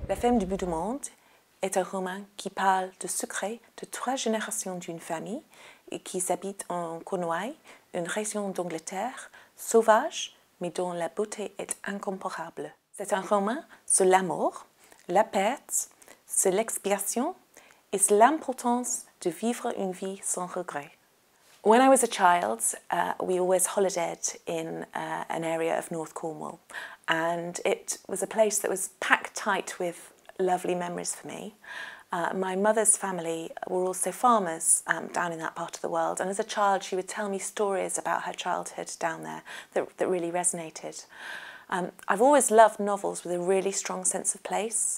La femme du bout du monde est un roman qui parle de secrets de 3 générations d'une famille et qui habite en Cornouailles, une région d'Angleterre sauvage, mais dont la beauté est incomparable. C'est un roman sur l'amour, la perte, sur l'expiation et sur l'importance de vivre une vie sans regret. When I was a child, we always holidayed in an area of North Cornwall, and it was a place that was packed tight with lovely memories for me. My mother's family were also farmers down in that part of the world, and as a child she would tell me stories about her childhood down there that really resonated. I've always loved novels with a really strong sense of place,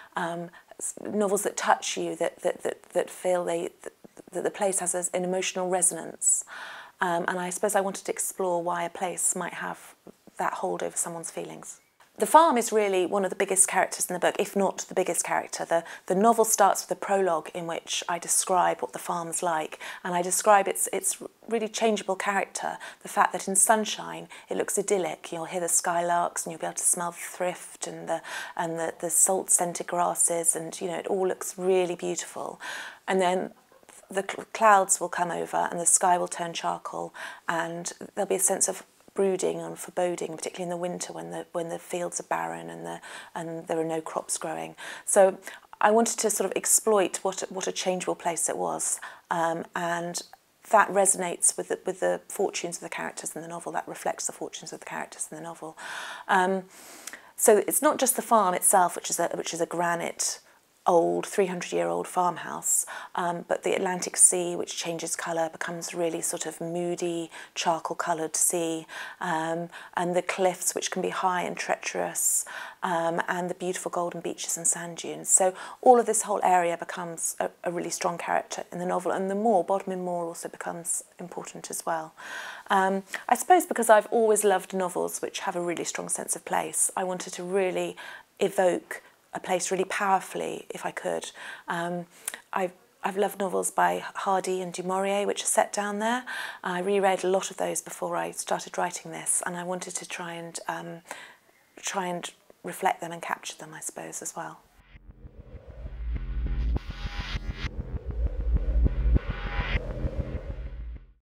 novels that touch you, that feel that the place has an emotional resonance. And I suppose I wanted to explore why a place might have that hold over someone's feelings. The farm is really one of the biggest characters in the book, if not the biggest character. The novel starts with a prologue in which I describe what the farm's like, and I describe its really changeable character, the fact that in sunshine it looks idyllic. You'll hear the skylarks and you'll be able to smell the thrift and the salt-scented grasses, and you know, it all looks really beautiful. And then the clouds will come over and the sky will turn charcoal, and there'll be a sense of brooding and foreboding, particularly in the winter when the fields are barren and there are no crops growing. So I wanted to sort of exploit what a changeable place it was, and that resonates with the fortunes of the characters in the novel. That reflects the fortunes of the characters in the novel. So it's not just the farm itself, which is a granite old 300-year-old farmhouse, but the Atlantic Sea, which changes colour, becomes really sort of moody, charcoal-coloured sea, and the cliffs, which can be high and treacherous, and the beautiful golden beaches and sand dunes. So all of this whole area becomes a really strong character in the novel, and the moor, Bodmin Moor, also becomes important as well. I suppose because I've always loved novels which have a really strong sense of place, I wanted to really evoke a place really powerfully, if I could. I've loved novels by Hardy and Du Maurier, which are set down there. I reread a lot of those before I started writing this, and I wanted to try and reflect them and capture them, I suppose, as well.